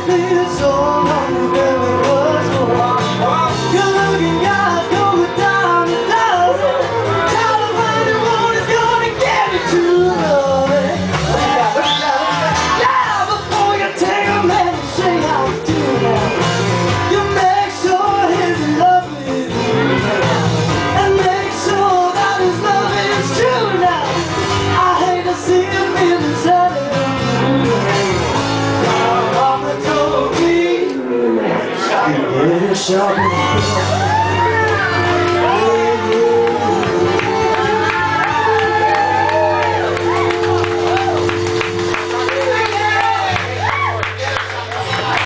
been so long ago it was more. You're looking out, going down and down. Tell them anyone is gonna get it to love it. Yeah, before you take a man and say how you do now. You make sure he's in love with you, and make sure that his love is true now. I hate to see him in the sun. Mama told me, shopping.